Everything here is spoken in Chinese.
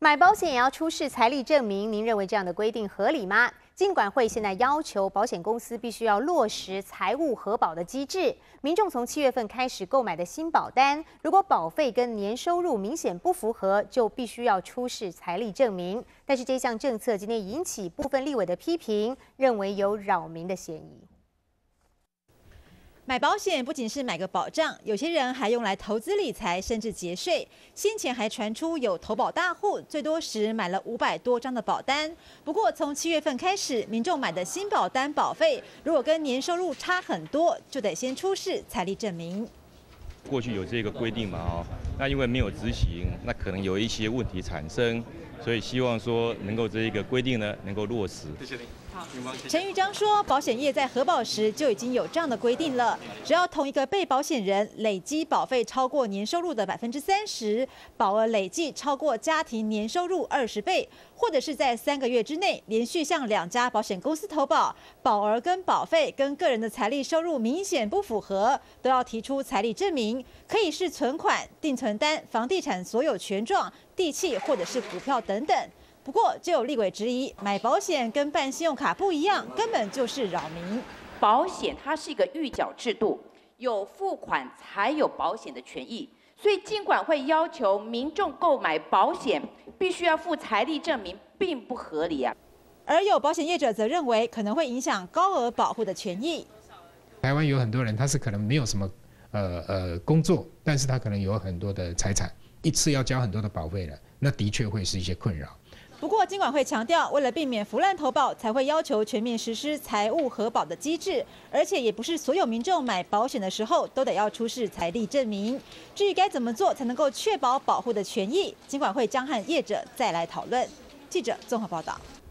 买保险也要出示财力证明，您认为这样的规定合理吗？金管会现在要求保险公司必须要落实财务核保的机制，民众从7月份开始购买的新保单，如果保费跟年收入明显不符合，就必须要出示财力证明。但是这项政策今天引起部分立委的批评，认为有扰民的嫌疑。 买保险不仅是买个保障，有些人还用来投资理财，甚至节税。先前还传出有投保大户最多时买了500多张的保单。不过从7月份开始，民众买的新保单保费，如果跟年收入差很多，就得先出示财力证明。 过去有这个规定嘛，那因为没有执行，那可能有一些问题产生，所以希望说能够这一个规定呢能够落实。谢谢您。 陈玉章说，保险业在核保时就已经有这样的规定了，只要同一个被保险人累积保费超过年收入的30%，保额累计超过家庭年收入20倍，或者是在3个月之内连续向2家保险公司投保，保额跟保费跟个人的财力收入明显不符合，都要提出财力证明，可以是存款、定存单、房地产所有权状、地契或者是股票等等。 不过，就有立委质疑，买保险跟办信用卡不一样，根本就是扰民。 保险它是一个预缴制度，有付款才有保险的权益，所以金管会要求民众购买保险必须要附财力证明，并不合理啊。 而有保险业者则认为，可能会影响高额保护的权益。 台湾有很多人，他是可能没有什么工作，但是他可能有很多的财产，一次要交很多的保费了，那的确会是一些困扰。 不过，金管会强调，为了避免腐烂投保，才会要求全面实施财务核保的机制，而且也不是所有民众买保险的时候都得要出示财力证明。至于该怎么做才能够确保保护的权益，金管会将和业者再来讨论。记者综合报道。